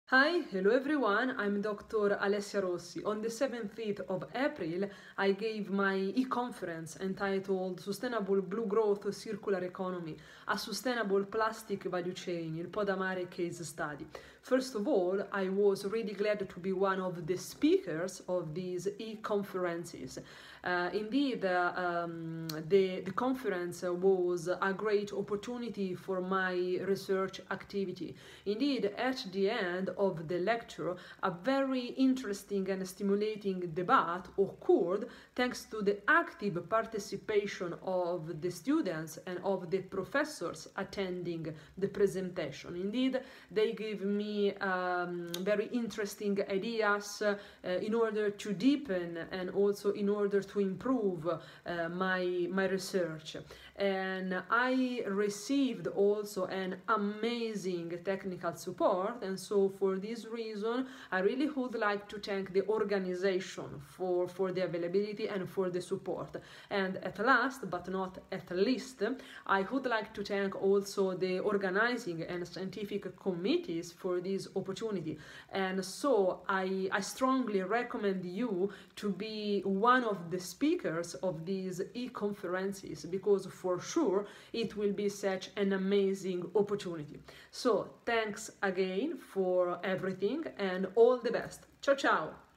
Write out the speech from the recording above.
Hi, hello everyone, I'm Dr. Alessia Rossi. On the 17th of April, I gave my e-conference entitled Sustainable Blue Growth Circular Economy, a Sustainable Plastic Value Chain, il Podamare Case Study. First of all, I was really glad to be one of the speakers of these e-conferences. Indeed, the conference was a great opportunity for my research activity. Indeed, at the end of the lecture, a very interesting and stimulating debate occurred thanks to the active participation of the students and of the professors attending the presentation. Indeed, they gave me very interesting ideas in order to deepen and also in order to improve my research. And I received also an amazing technical support, and so for this reason I really would like to thank the organization for the availability and for the support. And at last but not at least, I would like to thank also the organizing and scientific committees for this opportunity. And so I strongly recommend you to be one of the speakers of these e-conferences, because for sure it will be such an amazing opportunity. So thanks again for everything and all the best. Ciao ciao!